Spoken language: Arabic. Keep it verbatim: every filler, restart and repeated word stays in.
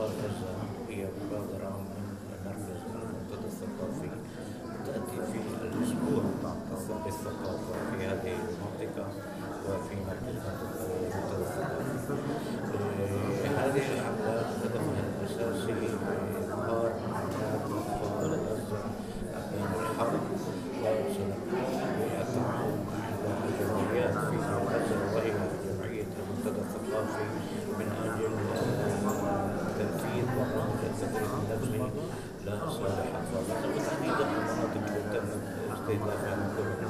أطفال غزة هي مبادرة من مركز المنتدى الثقافي تأتي في الأسبوع الثقافة في هذه المنطقة وفي مركز المنتدى الثقافي. آه، هذه الحملة هدفها الأساسي إظهار معاناة أطفال غزة أثناء الحرب، وسنقوم بالتعاون مع الجمعيات في غزة وهي جمعية المنتدى الثقافي من أجل تنفيذ برنامج التدريب النفسي لصالح الأطفال وتحديدا المناطق التي تم استهدافها من قبل